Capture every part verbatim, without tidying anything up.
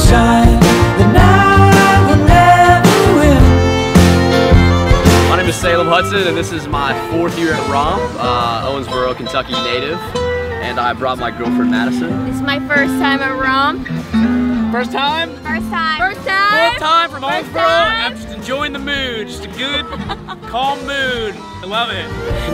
shine, the night will never win. My name is Salem Hudson, and this is my fourth year at Romp, uh, Owensboro, Kentucky native, and I brought my girlfriend Madison. This is my first time at Romp. First time? First time. First time. Fourth time from Owensboro, and I'm just enjoying the mood, just a good, calm mood. I love it.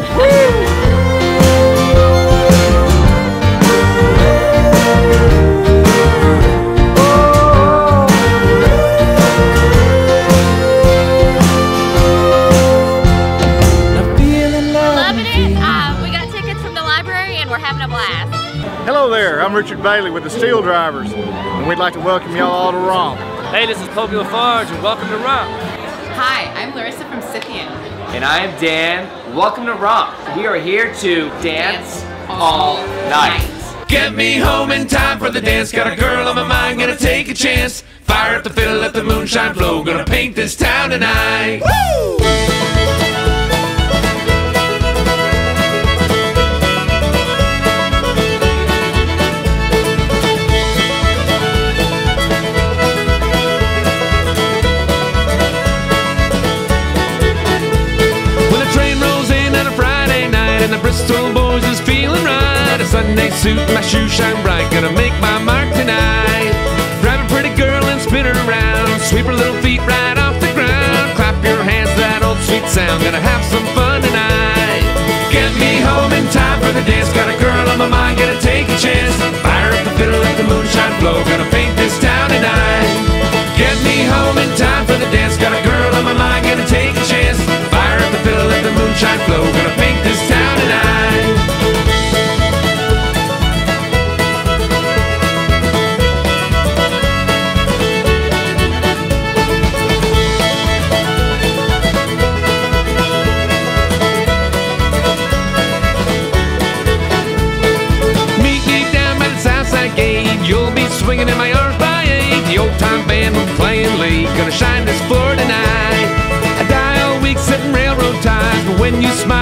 We're having a blast. Hello there, I'm Richard Bailey with the Steel Drivers, and we'd like to welcome y'all all to Romp. Hey, this is Pokey LaFarge, and welcome to Romp. Hi, I'm Larissa from Scythian. And I'm Dan. Welcome to Romp. We are here to dance, dance all night. night. Get me home in time for the dance. Got a girl on my mind, gonna take a chance. Fire up the fiddle, let the moonshine flow. Gonna paint this town tonight. Woo! Bristol boys is feeling right. A Sunday suit, my shoes shine bright. Gonna make my mark tonight. Grab a pretty girl and spin her around. Sweep her little feet right off the ground. Clap your hands to that old sweet sound. Gonna have some fun tonight. Get me home in time for the dance. Got a girl on my mind, gonna take a chance. Fire up the fiddle, let the moonshine flow. Gonna paint this town tonight. Get me home in time for the dance. Got a girl on my mind, gonna take a chance. Fire up the fiddle, let the moonshine flow. Gonna paint this town. You'll be swinging in my arms by eight. The old time band will play and lead. Gonna shine this floor tonight. I die all week setting railroad ties, but when you smile